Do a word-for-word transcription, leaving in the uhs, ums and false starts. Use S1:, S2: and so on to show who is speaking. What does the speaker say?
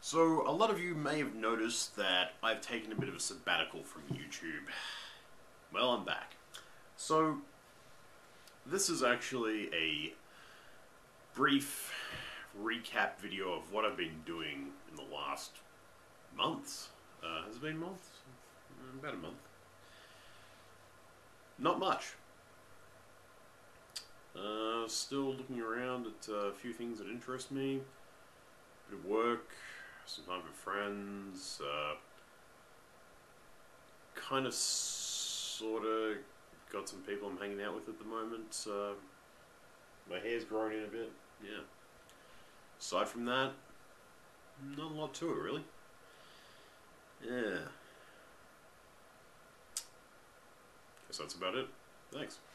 S1: So, a lot of you may have noticed that I've taken a bit of a sabbatical from YouTube. Well, I'm back. So, this is actually a brief recap video of what I've been doing in the last months. Uh, has it been months? About a month. Not much. Uh, still looking around at uh, a few things that interest me. A bit of work, some time with friends, uh, kind of, sort of, got some people I'm hanging out with at the moment. Uh, my hair's growing in a bit, yeah. Aside from that, not a lot to it, really. Yeah. Guess that's about it. Thanks.